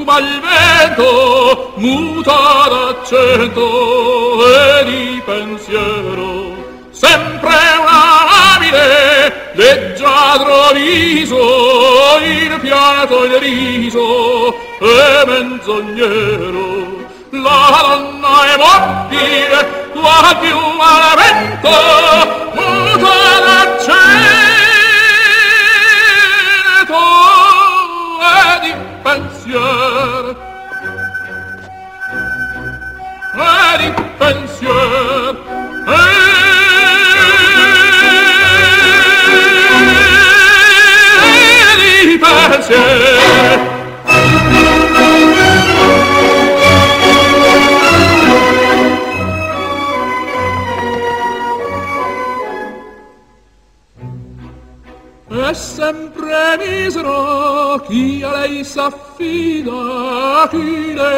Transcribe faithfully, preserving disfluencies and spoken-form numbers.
sfuma il vento, muta d'accento e di pensiero, sempre una labile, leggiadro viso, il pianto il riso e menzognero. La donna è mobile, tua più al vento, muta d'accento e di pensiero, e di pensiero, e di pensiero. È sempre misero chi a lei s'affida, chi le